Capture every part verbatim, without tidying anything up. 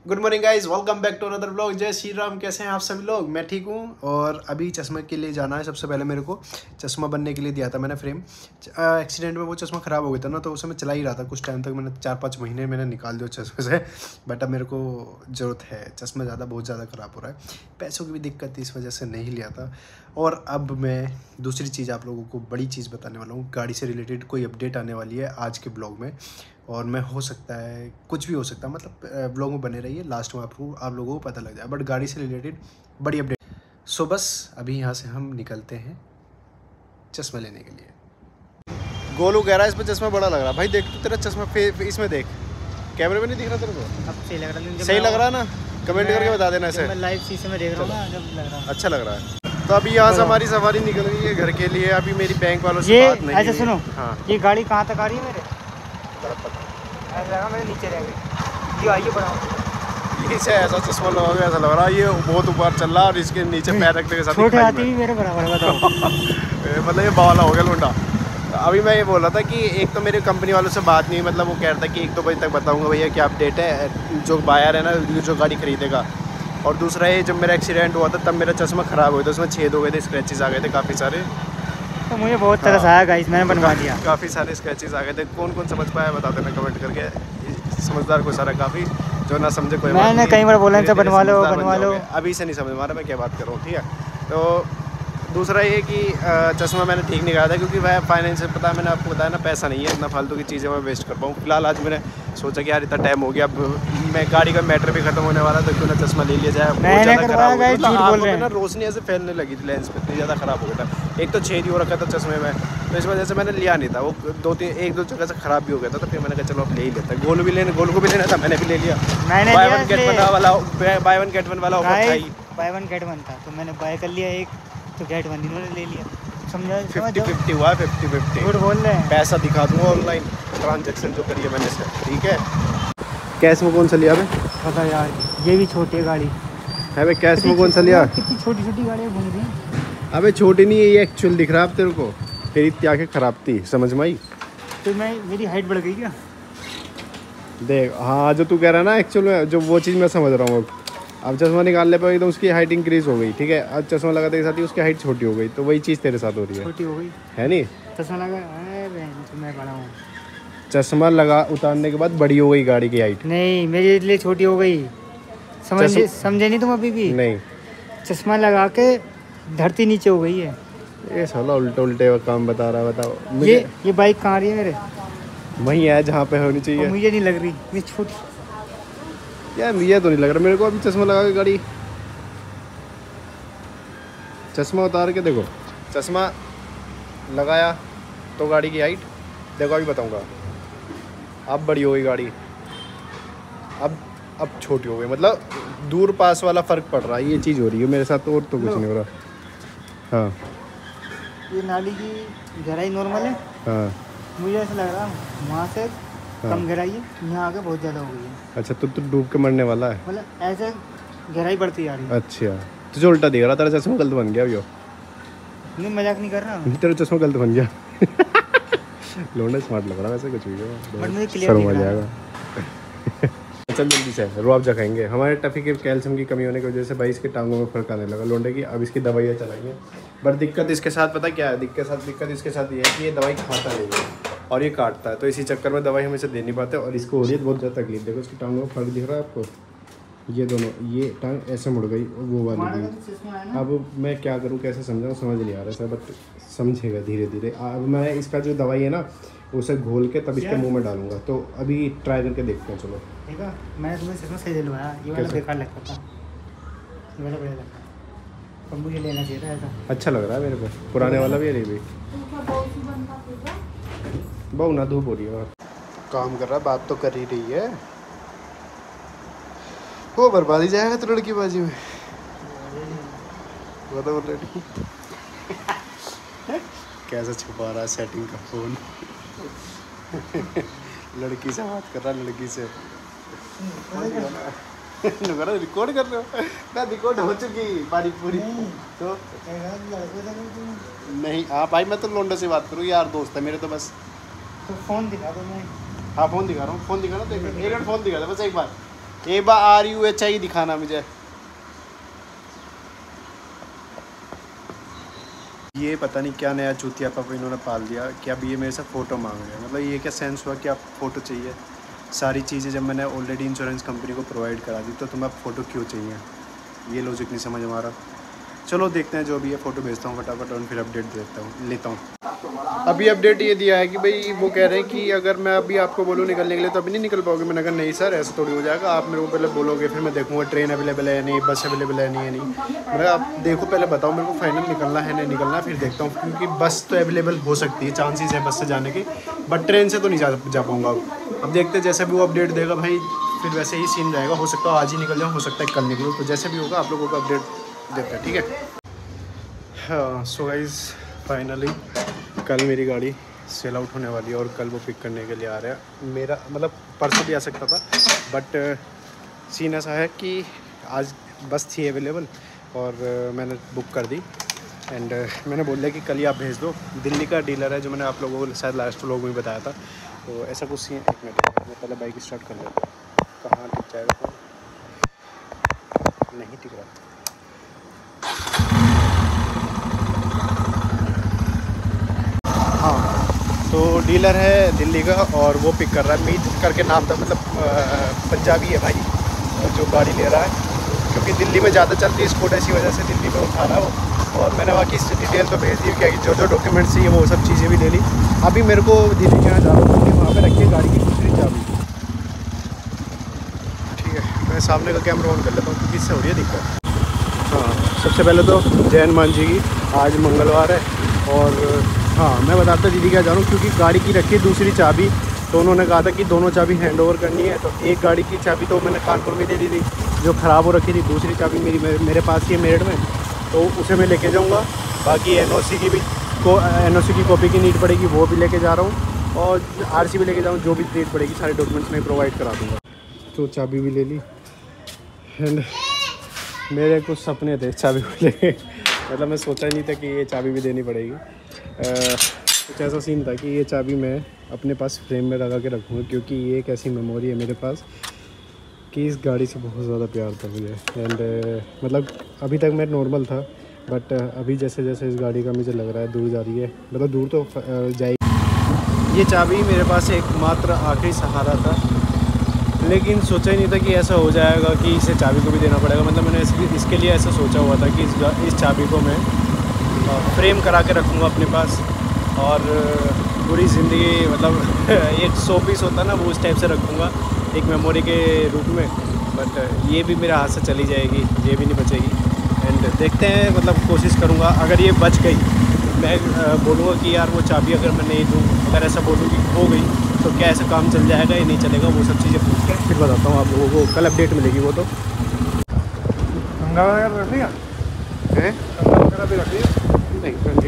Good morning guys, welcome back to another blog. जय श्री राम। कैसे हैं आप सभी लोग? मैं ठीक हूँ। और अभी चश्मे के लिए जाना है। सबसे पहले मेरे को चश्मा बनने के लिए दिया था मैंने फ्रेम। एक्सीडेंट में वो चश्मा ख़राब हो गया था ना, तो उसे मैं चला ही रहा था कुछ टाइम तक। मैंने चार पाँच महीने मैंने निकाल दिया चश्मे से। बट अब मेरे को ज़रूरत है, चश्मा ज़्यादा बहुत ज़्यादा ख़राब हो रहा है। पैसों की भी दिक्कत थी, इस वजह से नहीं लिया था। और अब मैं दूसरी चीज़ आप लोगों को बड़ी चीज़ बताने वाला हूँ। गाड़ी से रिलेटेड कोई अपडेट आने वाली है आज के ब्लॉग में। और मैं हो सकता है कुछ भी हो सकता है, मतलब ब्लॉग में बने रहिए, लास्ट में आपको आप लोगों को पता लग जाए। बट गाड़ी से रिलेटेड बड़ी अपडेट। सो बस अभी यहाँ से हम निकलते हैं चश्मा लेने के लिए। गोलू कह रहा है इस पर चश्मा बड़ा लग रहा है। भाई देख तो तेरा चश्मा इसमें देख, कैमरे में नहीं दिख रहा तेरे को? अब सही लग रहा है। सही लग रहा है ना? कमेंट करके बता देना ऐसे। मैं लाइव शीशे में देख रहा हूँ ना, जब लग रहा है अच्छा लग रहा है। तो अभी यहाँ से हमारी सवारी निकल रही है घर के लिए। अभी मेरी बैंक वालों से बात नहीं। अच्छा सुनो, हाँ, ये गाड़ी कहाँ तक आ रही है मेरे? ऐसा लगा मेरे नीचे रह गई। ये आइए बढ़ाओ। इसे ऐसा चश्मा लगा के ऐसा लग रहा है ये बहुत ऊपर चल रहा है और इसके नीचे पैर रखने के साथ छोटे हाथी भी मेरे बराबर बताओ। मतलब ये बावला हो गया लुंडा। अभी मैं ये बोल रहा था कि एक तो मेरे कंपनी वालों से बात नहीं, मतलब वो कह रहा था कि एक दो बजे तक बताऊंगा भैया क्या अपडेट है, जो बायर है ना जो गाड़ी खरीदेगा। और दूसरा ये जब मेरा एक्सीडेंट हुआ था तब मेरा चश्मा ख़राब हुआ था, उसमें छेद हो गए थे, स्क्रैचेस आ गए थे काफ़ी सारे। तो मुझे बहुत तरस आया गाइस, मैंने बनवा दिया। काफ़ी सारे स्क्रैचेस आ गए थे। कौन कौन समझ पाया बता देना कमेंट करके। समझदार को सारा काफ़ी, जो ना समझे कोई बात नहीं। मैंने कई बार बोला इनसे बनवा लो बनवा लो, अभी से नहीं समझ पा रहा मैं क्या बात कर रहा हूँ। ठीक है। तो दूसरा ये कि चश्मा मैंने ठीक नहीं कहा था, क्योंकि वह फाइनेंशियल पता है मैंने आपको बताया ना, पैसा नहीं है इतना फालतू की चीज़ें मैं वेस्ट कर पाऊँ। फिलहाल आज मैंने सोचा कि यार इतना टाइम हो गया, अब मैं गाड़ी का मैटर भी खत्म होने वाला, तो क्यों ना चश्मा ले लिया जाए। बहुत ज़्यादा खराब हो गया, आँखों में ना रोशनी ऐसे फैलने लगी थी, लेंस पे इतनी ज़्यादा ख़राब हो गया था। एक तो छेद ही हो रखा था चश्मे में, तो इस वजह से मैंने लिया नहीं था। वो दो तीन एक दो जगह से ख़राब भी हो गया था, तो फिर मैंने कहा चलो अब ले ही लेता है। गोलू भी लेने गोलू को भी लेना था, मैंने भी ले लिया। बाय वन गेट वन वाला बाय वन गेट वन वाला ऑफर था ही। बाय वन गेट वन था, तो मैंने बाय कर लिया एक, तो गेट वन इन्होंने ले लिया। समझा? फिफ्टी फिफ्टी हुआ, फिफ्टी फिफ्टी। झूठ बोल रहे हैं। पैसा दिखा दूंगा ऑनलाइन ट्रांजैक्शन जो करिए मैंने से। ठीक है। कैश में कौन सा लिया? पता यार, ये भी छोटी है गाड़ी है भाई। कैश में कौन सा लिया? कितनी छोटी छोटी गाड़ियाँ घूम रही हैं। अबे छोटी नहीं है ये, एक्चुअल दिख रहा है तेरे को। तेरी क्या के खराब थी, समझ में आई? तो मैं मेरी हाइट बढ़ गई क्या? देख, हाँ जो तू कह रहा है ना एक्चुअल में, जो वो चीज़ मैं समझ रहा हूँ। अब चश्मा निकालने पर एकदम उसकी हाइट इंक्रीज हो गई। ठीक है। अब चश्मा लगाते के साथ ही उसकी हाइट छोटी हो गई, तो वही चीज़ तेरे साथ हो रही है। छोटी हो गई है नहीं? चश्मा लगा तो मैं बड़ा हूँ। चश्मा लगा उतारने के बाद बड़ी हो गई गाड़ी की हाइट। नहीं, मेरे लिए छोटी हो गई। समझे समझे नहीं तुम अभी भी? नहीं, चश्मा लगा के धरती नीचे हो गई है। ये साला उल्टे उल्टे काम बता रहा है। बताओ मुझे। ये ये बाइक कहाँ रही है मेरे? वहीं है जहाँ पे होनी चाहिए। मुझे नहीं लग रही, ये छोटी यार मुझे तो नहीं लग रहा मेरे को। अभी चश्मा लगा के गाड़ी, चश्मा उतार के देखो, चश्मा लगाया तो गाड़ी की हाइट देखो। अभी बताऊंगा, अब बड़ी हो गई गाड़ी, अब अब छोटी हो गई। मतलब दूर पास वाला फ़र्क पड़ रहा है, ये चीज़ हो रही है मेरे साथ। और तो कुछ नहीं हो रहा। हाँ, ये नाली की गहराई नॉर्मल है। हाँ, मुझे ऐसा लग रहा है वहाँ से कम गहराई है, यहाँ आके बहुत ज़्यादा हो गई है। अच्छा, तो तू डूब के मरने वाला है? मतलब ऐसे गहराई बढ़ती जा रही है। अच्छा, तुझे उल्टा दिख रहा, तेरा चश्मा गलत बन गया अभी। नहीं, मजाक नहीं कर रहा, तेरा चश्मा गलत बन गया। लोंडा स्मार्ट लग रहा है वैसे, कुछ भी बट मुझे क्लियर दिख रहा है। चल जल्दी से रुआवजा खाएंगे। हमारे टफी के कैल्शियम की कमी होने की वजह से भाई इसके टांगों में फर्क आने लगा लोंडे की। अब इसकी दवाइयाँ चलाएंगे। बट दिक्कत इसके साथ पता क्या है? दिक्कत साथ दिक्कत इसके साथ ये है कि ये दवाई खाता नहीं है और ये काटता है, तो इसी चक्कर में दवाई हमें से दे नहीं पाते और इसको हो रही है बहुत ज़्यादा तकलीफ। देखो इसकी टांगों में फर्क दिख रहा है आपको? ये दोनों, ये टांग ऐसे मुड़ गई और वो वाली भी। अब मैं क्या करूँ, कैसे समझाऊँ, समझ नहीं आ रहा सर। बट समझेगा धीरे धीरे। अब मैं इसका जो दवाई है ना उसे घोल के तब इसके मुंह में डालूंगा, तो अभी ट्राई करके देखते हैं। चलो ठीक है। मैंने तुम्हें चश्मा सही दिलवाया, ये वाला बेकार लगता था, ये वाला बढ़िया लगता है। अब मुझे लेना चाहिए था ऐसा। अच्छा लग रहा है मेरे को, पुराने वाला भी है। भी बहु ना धूप हो रही है, काम कर रहा है, बात तो कर ही रही है। वो बर्बाद ही जाएगा तो लड़की बाजी में। बताओ लड़की कैसे छुपा रहा है सेटिंग का फोन। लड़की से बात कर रहा, लड़की से रिकॉर्ड कर रहे हो ना? रिकॉर्ड हो चुकी पानी पूरी। तो नहीं, हाँ भाई मैं तो लोंडे से बात करूँ, यार दोस्त है मेरे। तो बस तो फ़ोन दिखा दो। मैं हाँ फ़ोन दिखा रहा हूँ, फ़ोन दिखा रहा हूँ। एक मिनट फ़ोन दिखा दे बस एक बार। एक बार आर यू एच आई दिखाना मुझे। ये पता नहीं क्या नया चूतिया पाप इन्होंने पाल दिया कि अब ये मेरे से फ़ोटो मांग रहे हैं। मतलब ये क्या सेंस हुआ कि आप फ़ोटो चाहिए? सारी चीज़ें जब मैंने ऑलरेडी इंश्योरेंस कंपनी को प्रोवाइड करा दी तो तुम्हें अब फ़ोटो क्यों चाहिए? ये लॉजिक नहीं समझ हमारा। चलो देखते हैं जो भी है, फ़ोटो भेजता हूँ फटाफट और फिर अपडेट देता हूँ लेता हूँ। अभी अपडेट ये दिया है कि भाई वो कह रहे हैं कि अगर मैं अभी आपको बोलूँ निकलने के लिए तो अभी नहीं निकल पाओगे। मैंने कहा नहीं सर ऐसा थोड़ी हो जाएगा, आप मेरे को पहले बोलोगे फिर मैं देखूँगा ट्रेन अवेलेबल है नहीं, बस अवेलेबल है नहीं है नहीं। मैंने आप देखो पहले बताओ मेरे को फाइनल निकलना है नहीं निकलना, फिर देखता हूँ। क्योंकि बस तो अवेलेबल हो सकती है, चांसेस है बस से जाने के, बट ट्रेन से तो नहीं जा जा पाऊँगा। अब अब देखते हैं जैसे भी वो अपडेट देगा भाई फिर वैसे ही सीन रहेगा। हो सकता है आज ही निकल जाऊँ, हो सकता है कल निकलूँ, तो जैसे भी होगा आप लोगों को अपडेट देते हैं, ठीक है। हाँ सो गाइस फाइनली कल मेरी गाड़ी सेल आउट होने वाली है और कल वो पिक करने के लिए आ रहा है। मेरा मतलब परसों भी आ सकता था, बट सीन ऐसा है कि आज बस थी अवेलेबल और मैंने बुक कर दी एंड मैंने बोल दिया कि कल ही आप भेज दो। दिल्ली का डीलर है जो मैंने आप लोगों को शायद लास्ट व्लॉग में बताया था। तो ऐसा कुछ सीन, एक मिनट मैं पहले बाइक स्टार्ट कर लेता हूँ। कहाँ टिक जाएगा तो नहीं टिक रहा। हाँ तो डीलर है दिल्ली का और वो पिक कर रहा है। मीत करके नाम था, मतलब पंजाबी है भाई जो गाड़ी ले रहा है, क्योंकि दिल्ली में ज़्यादा चलती है स्कूटर, इसी वजह से दिल्ली में उठा रहा है वो। और मैंने बाकी डिटेल तो भेज दी क्या कि जो जो डॉक्यूमेंट्स चाहिए वो सब चीज़ें भी ले ली। अभी मेरे को दिल्ली के यहाँ जा रहा हूँ, वहाँ पर रखिए गाड़ी की दूसरी चाबी। ठीक है मैं सामने का कैमरा ऑन कर लेता हूँ क्योंकि इससे हो रही है दिक्कत। हाँ सबसे पहले तो जैन मान जी की आज मंगलवार है और हाँ मैं बताता दीदी क्या जा रहा हूँ, क्योंकि गाड़ी की रखी है दूसरी चाबी, तो उन्होंने कहा था कि दोनों चाबी हैंड ओवर करनी है। तो एक गाड़ी की चाबी तो मैंने कानपुर में दे दी थी जो ख़राब हो रखी थी, दूसरी चाबी मेरी मेरे पास ही है मेरठ में, तो उसे मैं लेके जाऊँगा। बाकी एन ओ सी की भी को एन ओ सी की कॉपी की नीड पड़ेगी वो भी लेके जा रहा हूँ और आर सी भी लेके जाऊँ, जो भी नीड पड़ेगी सारे डॉक्यूमेंट्स मैं प्रोवाइड करा दूँगा। तो चाबी भी ले ली एंड मेरे कुछ सपने थे चाबी को लेके, मतलब मैं सोचा ही नहीं था कि ये चाबी भी देनी पड़ेगी। कुछ ऐसा सीन था कि ये चाबी मैं अपने पास फ्रेम में लगा के रखूँगा, क्योंकि ये एक ऐसी मेमोरी है मेरे पास कि इस गाड़ी से बहुत ज़्यादा प्यार था मुझे। एंड मतलब अभी तक मैं नॉर्मल था, बट अभी जैसे जैसे इस गाड़ी का मुझे लग रहा है दूर जा रही है, मतलब दूर तो जाएगी। ये चाबी मेरे पास एकमात्र आखिरी सहारा था, लेकिन सोचा ही नहीं था कि ऐसा हो जाएगा कि इसे चाबी को भी देना पड़ेगा। मतलब मैंने इसके इसके लिए ऐसा सोचा हुआ था कि इस इस चाबी को मैं फ्रेम करा के रखूँगा अपने पास और पूरी ज़िंदगी मतलब एक सौ पीस होता ना वो उस टाइप से रखूँगा एक मेमोरी के रूप में। बट ये भी मेरे हाथ से चली जाएगी, ये भी नहीं बचेगी। एंड देखते हैं, मतलब कोशिश करूँगा अगर ये बच गई मैं बोलूँगा कि यार वो चाबी अगर मैं नहीं दूँ, अगर ऐसा बोलूँ कि खो गई तो क्या ऐसा काम चल जाएगा या नहीं चलेगा, वो सब चीज़ें पूछ के फिर बताता हूँ आप लोगों को। कल अपडेट मिलेगी वो तो। गंगा वगैरह रख लिया है गंगा वगैरह भी रख लिया नहीं।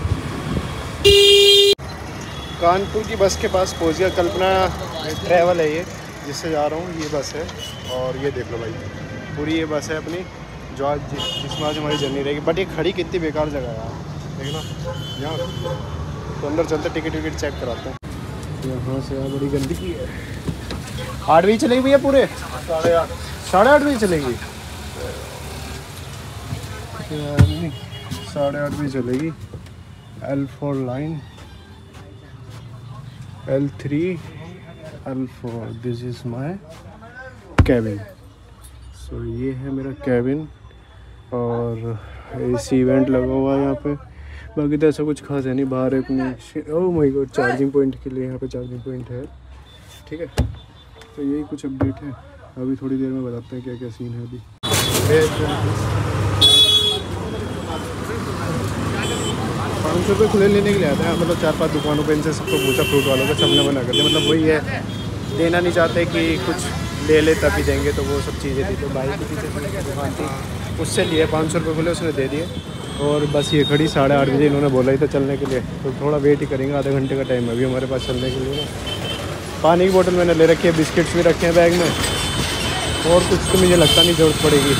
कानपुर की बस के पास पहुंच गया। कल्पना ट्रैवल है ये जिससे जा रहा हूँ, ये बस है और ये देख लो भाई पूरी ये बस है अपनी जो आज जिसमें आज हमारी जर्नी रहेगी। बट ये खड़ी कितनी बेकार जगह है यार, देखना यहाँ तो अंदर चलते टिकट विकट चेक कराते हैं। यहाँ से बड़ी गंदगी है। आठ बजे चलेगी भैया पूरे साढ़े आठ साढ़े आठ बजे चलेगी साढ़े आठ बजे चलेगी। L four line L three L four this is my cabin. So ये है मेरा कैबिन और एसी इवेंट लगा हुआ है यहाँ पे। बाकी तो ऐसा कुछ खास है नहीं। बाहर एक oh my god charging point के लिए यहाँ पे चार्जिंग पॉइंट है, ठीक है। तो यही कुछ अपडेट है। अभी थोड़ी देर में बताते हैं क्या क्या सीन है। अभी पाँच सौ रुपये खुले लेने के लिए आता है, मतलब चार पांच दुकानों पे इनसे सबको पूछा फ्रूट वालों का, सबने मना कर दिया। मतलब वही है, देना नहीं चाहते कि कुछ ले ले तभी देंगे, तो वो सब चीज़ें थी। तो भाई के पीछे दुकान थी उससे लिए पाँच सौ रुपये खुले उसने दे दिए और बस ये खड़ी साढ़े आठ बजे इन्होंने बोला ही था चलने के लिए, तो थोड़ा वेट ही करेंगे। आधे घंटे का टाइम है अभी हमारे पास चलने के लिए। पानी की बोतल मैंने ले रखी है, बिस्किट्स भी रखे हैं बैग में, और कुछ तो मुझे लगता नहीं ज़रूरत पड़ेगी।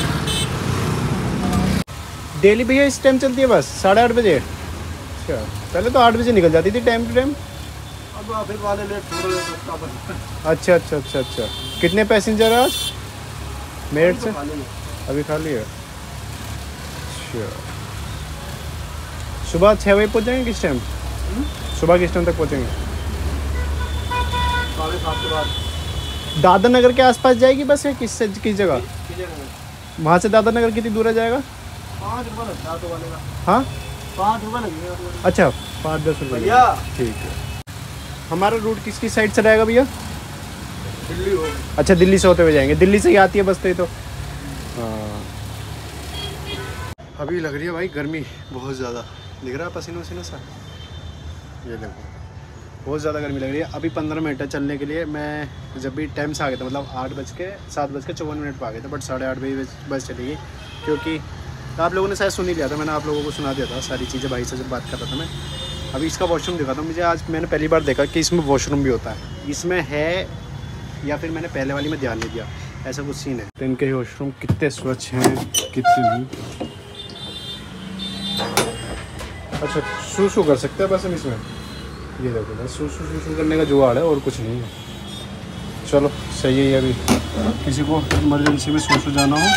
डेली भैया इस टाइम चलती है बस साढ़े आठ बजे? अच्छा, पहले तो आठ बजे निकल जाती थी टाइम टू टाइम। अब वाले लेट थोड़ा अच्छा अच्छा अच्छा अच्छा। कितने पैसेंजर आज? मेरठ से अभी खा लिया। अच्छा, सुबह छः बजे पहुँच जाएंगे? किस टाइम सुबह किस टाइम तक पहुँचेंगे? साढ़े सात के बाद। दादर नगर के आसपास जाएगी बस है? किस किस जगह? वहाँ से दादर नगर कितनी दूर जाएगा? पाँच रुपये लगता है तो वाले का। हाँ पाँच रुपये लगेगा। अच्छा, पाँच दस रुपये। ठीक है। हमारा रूट किस किस साइड से रहेगा भैया? दिल्ली हो। अच्छा, दिल्ली से होते हुए जाएंगे। दिल्ली से ही आती है बस तो ये तो। हाँ, अभी लग रही है भाई गर्मी बहुत ज़्यादा। दिख रहा है पसीना वसीना सा? ये देखो, बहुत ज़्यादा गर्मी लग रही है। अभी पंद्रह मिनट है चलने के लिए। मैं जब भी टाइम से आ गया था, मतलब आठ बज के सात बज के चौवन मिनट पर आ गया था, बट साढ़े आठ बजे बस चली गई, क्योंकि आप लोगों ने शायद सुन ही लिया था। मैंने आप लोगों को सुना दिया था सारी चीज़ें भाई से जब बात कर रहा था मैं। अभी इसका वॉशरूम देखा था मुझे आज, मैंने पहली बार देखा कि इसमें वॉशरूम भी होता है। इसमें है या फिर मैंने पहले वाली में ध्यान नहीं दिया, ऐसा कुछ सीन है। तो इनके वॉशरूम कितने स्वच्छ हैं, कितनी। अच्छा, शू शू कर सकते हैं बस हम इसमें। ये देखो बस शू शू शू करने का जुगाड़ है और कुछ नहीं है। चलो सही है। अभी किसी को इमरजेंसी में शू शू जाना हो,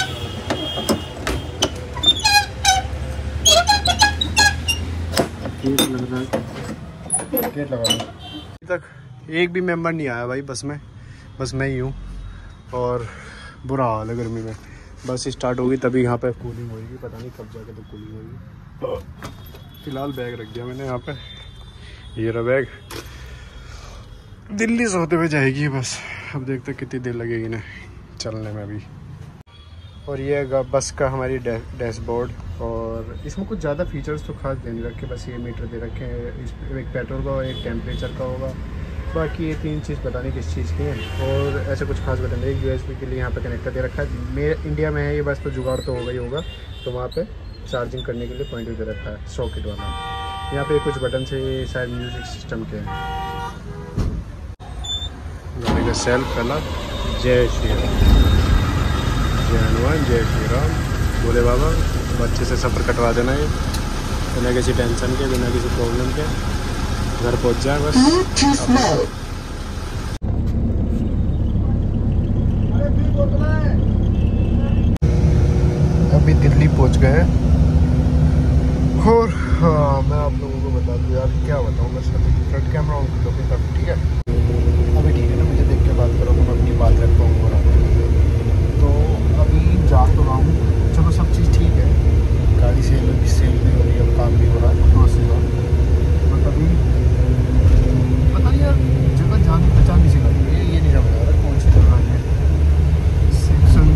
गेट लग रहा है, गेट लगा दो। अभी तक एक भी मेंबर नहीं आया भाई बस में, बस मैं ही हूँ और बुरा हाल है गर्मी में। बस स्टार्ट होगी तभी यहाँ पे कूलिंग होगी, पता नहीं कब जाके तो कूलिंग होगी। फिलहाल बैग रख दिया मैंने यहाँ पे, ये रहा बैग। दिल्ली से होते हुए जाएगी बस। अब देखते कितनी देर लगेगी ना चलने में अभी। और ये बस का हमारी डैशबोर्ड, और इसमें कुछ ज़्यादा फीचर्स तो खास दे नहीं रखे, बस ये मीटर दे रखे हैं। इस एक पेट्रोल का और एक टेम्परेचर का होगा, बाकी ये तीन चीज़ पता नहीं किस चीज़ की है। और ऐसा कुछ खास बटन नहीं। यूएसबी के लिए यहाँ पे कनेक्टर दे रखा है। मेरे इंडिया में है ये बस, तो जुगाड़ तो होगा ही होगा, तो वहाँ पे चार्जिंग करने के लिए पॉइंट भी दे रखा है सॉकेट वाला। यहाँ पे कुछ बटन से शायद म्यूजिक सिस्टम के हैं। गाड़ी का सेल्फ पहला, जय श्री राम, जय हनुमान, जय श्री राम, बोले बाबा। अच्छे से सफ़र कटवा देना ये, बिना किसी टेंशन के, बिना किसी प्रॉब्लम के घर पहुंच जाए बस। अभी दिल्ली पहुंच गए हैं। और हाँ, मैं आप लोगों को बता दूँ यार, क्या बताऊँ, बस अभी फ्रंट कैमरा ऑन कर लो तब ठीक है। अभी ठीक है ना, मुझे देख के बात करो तो मैं अपनी बात रख पाऊँगा। तो अभी जा तो रहा हूँ, चलो सब चीज़ ठीक है, गाड़ी सेल भी सेल भी हो रही है, अब काम भी हो रहा है प्रोसेस हो। बट अभी पता नहीं यार, जगह जानी पहचान नहीं लग रही है, ये नहीं समझ आ रहा कौन सी जगह है। सेक्शन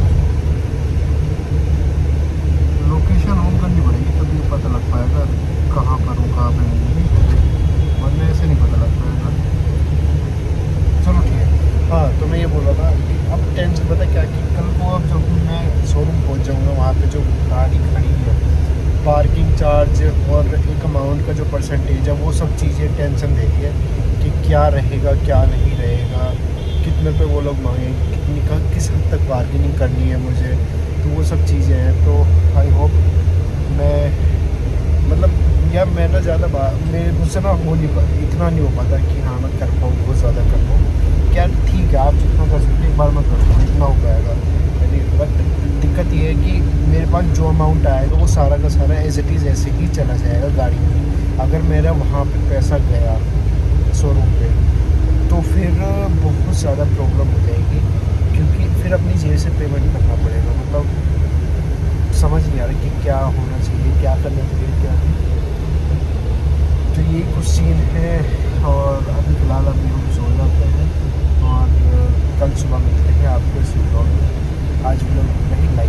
लोकेशन ऑन करनी पड़ेगी तभी पता लग पाएगा कहाँ पर हूँ, कहाँ पर नहीं, वरना ऐसे नहीं पता लग पाएगा। चलो ठीक है। हाँ, तो मैं ये बोल रहा था कि अब टेंशन पता क्या कि कल को अब जब मैं शोरूम पहुँच जाऊँगा, वहाँ पे जो गाड़ी खड़ी है, पार्किंग चार्ज और एक अमाउंट का जो परसेंटेज है, वो सब चीज़ें टेंशन देती है कि क्या रहेगा क्या नहीं रहेगा, कितने पे वो लोग मांगेंगे, कितनी का किस हद तक बार्गेनिंग करनी है मुझे, तो वो सब चीज़ें हैं। तो आई होप मैं मतलब यार मैं ना ज़्यादा मेरे मुझसे ना हो नहीं पा इतना नहीं हो पाता कि हाँ मैं कर पाऊँ, बहुत ज़्यादा कर पाऊँ। क्या ठीक है, आप जितना कर सकते एक बार मैं कर पाऊँ, इतना हो पाएगा। बट दिक्कत ये है कि मेरे पास जो अमाउंट आएगा वो सारा का सारा एज इट इज़ ऐसे ही चला जाएगा गाड़ी में। अगर मेरा वहाँ पे पैसा गया शोरूम पे तो फिर बहुत ज़्यादा प्रॉब्लम हो जाएगी, क्योंकि फिर अपनी जेब से पेमेंट करना पड़ेगा। मतलब समझ नहीं आ रहा कि क्या होना चाहिए, क्या करना चाहिए, क्या नहीं। तो ये कुछ सीन है। और अभी फ़िलहाल अभी हम सो जाते हैं और कल सुबह मिलते हैं आपको इस ब्लॉग में। आज ब्लॉग नहीं लाइक